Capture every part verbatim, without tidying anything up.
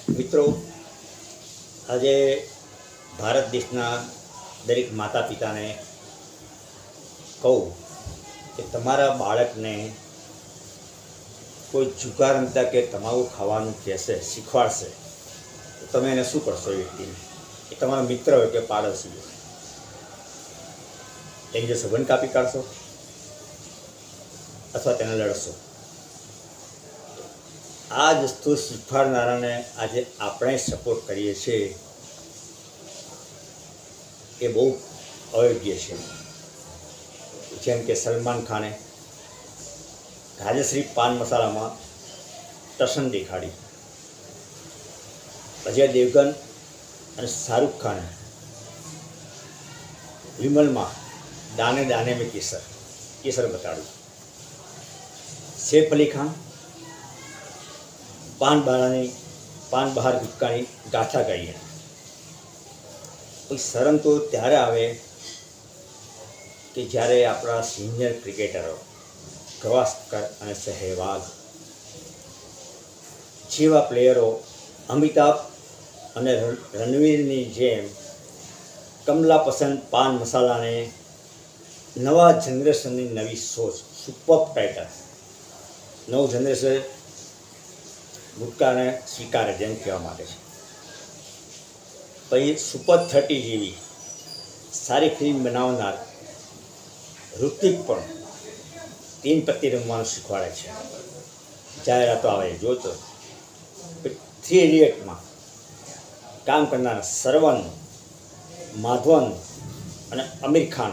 મિત્રો, આજે ભારત દેશના દરેક માતા પિતાને કહું કે તમારા બાળકને કોઈ જુગાર રમતા કે તમાકુ ખાવાનું કહેશે, શીખવાડશે તો તમે એને શું કરશો? એ વ્યક્તિને, એ તમારો મિત્ર હોય કે પાડોશી હોય, એની જે સંબંધ કાપી કાઢશો અથવા તેને લડશો? આ જ વસ્તુ શીખવાડનારાને આજે આપણે સપોર્ટ કરીએ છીએ એ બહુ અયોગ્ય છે. જેમ કે સલમાન ખાને રાજશ્રી પાન મસાલામાં ટસન દેખાડી, અજય દેવગન અને શાહરૂખ ખાને વિમલમાં દાને દાને મેં કેસર કેસર બતાડ્યું, સૈફ અલી ખાન પાન બહારની પાન બહાર ગુટકાની ગાથા ગાઈએ. કોઈ શરમ તો ત્યારે આવે કે જ્યારે આપણા સિનિયર ક્રિકેટરો ગવાસ્કર અને સહેવાગ જેવા પ્લેયરો અમિતાભ અને રણવીરની જેમ કમલા પસંદ પાન મસાલાને નવા જનરેશનની નવી સોચ, સુપર ટાઇટલ, નવું જનરેશન ગુટકાને સ્વીકારે જેમ કહેવા માંગે છે. પછી સુપર થર્ટી જેવી સારી ફિલ્મ બનાવનાર ઋતિક પણ તીન પત્તી રમવાનું શીખવાડે છે. જાહેરાતો આવે જોતો. થ્રી ઇડિયટમાં કામ કરનાર સરવન, માધવન અને આમિર ખાન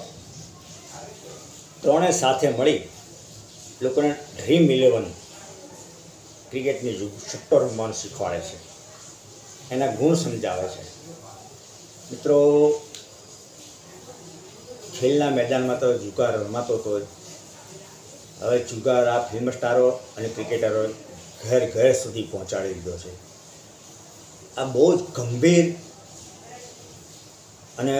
ત્રણે સાથે મળી લોકોને ડ્રીમ ઇલેવન ક્રિકેટની સટ્ટો રમવાનું શીખવાડે છે, એના ગુણ સમજાવે છે. મિત્રો, ખેલના મેદાનમાં તો જુગાર રમાતો હતો, હવે જુગાર આ ફિલ્મ સ્ટારો અને ક્રિકેટરો ઘર ઘર સુધી પહોંચાડી દીધો છે. આ બહુ જ ગંભીર અને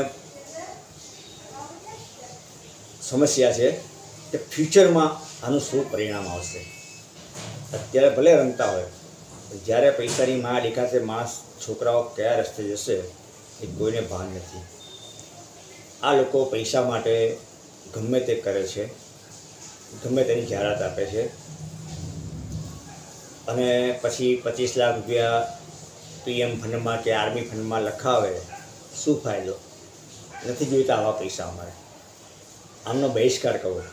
સમસ્યા છે કે ફ્યુચરમાં આનું શું પરિણામ આવશે. અત્યારે ભલે રમતા હોય, જ્યારે પૈસાની માં દેખાશે, માણસ છોકરાઓ કયા રસ્તે જશે એ કોઈને ભાન નથી. આ લોકો પૈસા માટે ગમે તે કરે છે, ગમે તેની જાહેરાત આપે છે અને પછી પચીસ લાખ રૂપિયા પીએમ ફંડમાં કે આર્મી ફંડમાં લખાવે. શું ફાયદો? નથી જોઈતા આવા પૈસા અમારે. આમનો બહિષ્કાર કરો.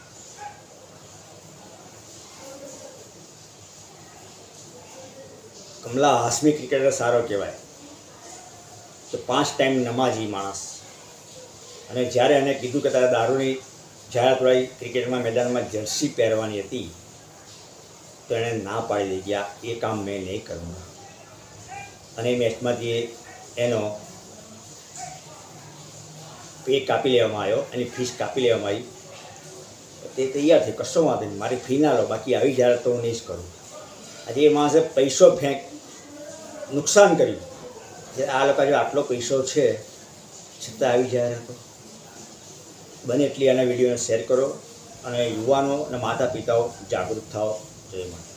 કમલા હાસમી ક્રિકેટર સારો કહેવાય તો પાંચ ટાઈમ નમાજી માણસ, અને જ્યારે એને કીધું કે તારે દારૂની જાહેરાત વાળી ક્રિકેટમાં મેદાનમાં જર્સી પહેરવાની હતી તો એણે ના પાડી દઈ ગયા, એ કામ મેં નહીં કરું. અને એ મેચમાંથી એનો પે કાપી લેવામાં આવ્યો, એની ફીસ કાપી લેવામાં આવી. તે તૈયાર થઈ, કશો વાંધો નહીં, મારી ફી ના લો, બાકી આવી જાહેરાત તો હું નહીં જ કરું. આજે એ માણસે પૈસો ફેંક નુકસાન કર્યું. જે આ લોકો જો આટલો પૈસો છે છતાં આવી જાહેરાતો. બને એટલી આના વિડીયોને શેર કરો અને યુવાનો અને માતા પિતાઓ જાગૃત થાઓ. જય માતા.